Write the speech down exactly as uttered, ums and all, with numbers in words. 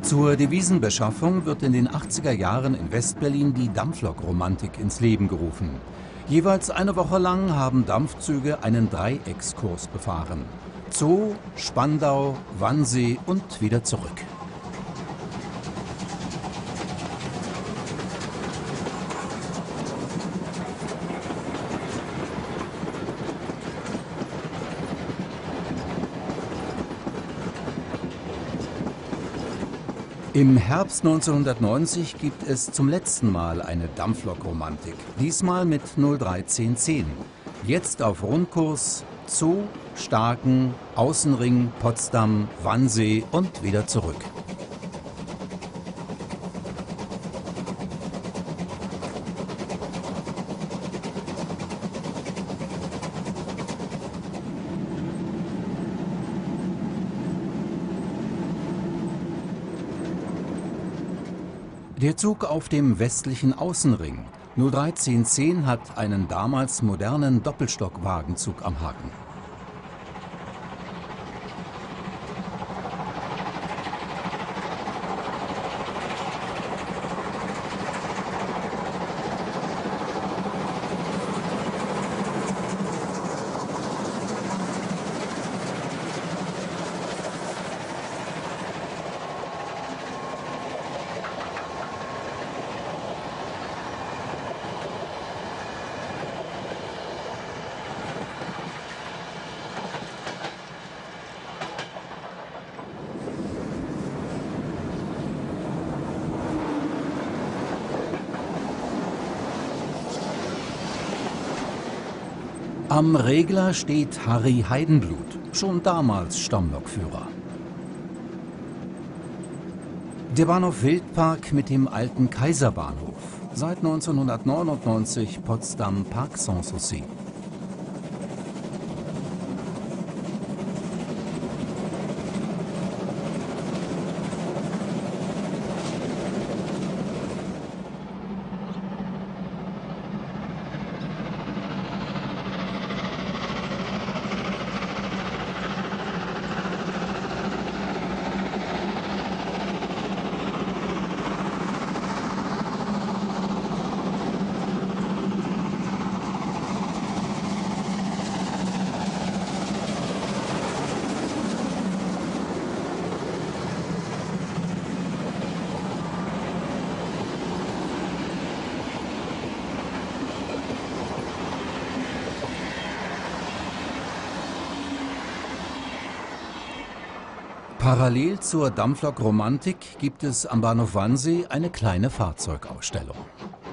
Zur Devisenbeschaffung wird in den achtziger Jahren in West-Berlin die Dampflokromantik ins Leben gerufen. Jeweils eine Woche lang haben Dampfzüge einen Dreieckskurs befahren. Zoo, Spandau, Wannsee und wieder zurück. Im Herbst neunzehnhundertneunzig gibt es zum letzten Mal eine Dampflokromantik, diesmal mit null drei zehn zehn. Jetzt auf Rundkurs Zoo, Staaken, Außenring, Potsdam, Wannsee und wieder zurück. Der Zug auf dem westlichen Außenring null drei zehn zehn hat einen damals modernen Doppelstockwagenzug am Haken. Am Regler steht Harry Heidenblut, schon damals Stammlokführer. Der Bahnhof Wildpark mit dem alten Kaiserbahnhof, seit neunzehnhundertneunundneunzig Potsdam Parc Sanssouci. Parallel zur Dampflokromantik gibt es am Bahnhof Wannsee eine kleine Fahrzeugausstellung.